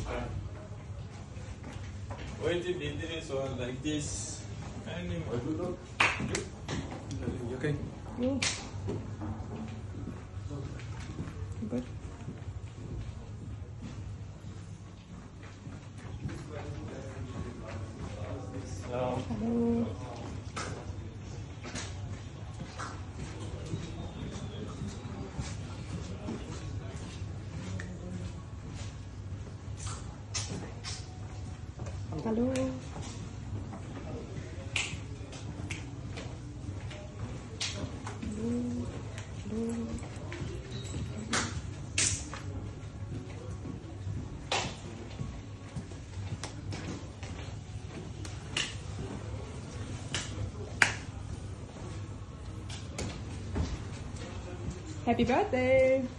Why did they do this one like this? Animal. You okay? You good? No. Hello. Hello. Happy birthday!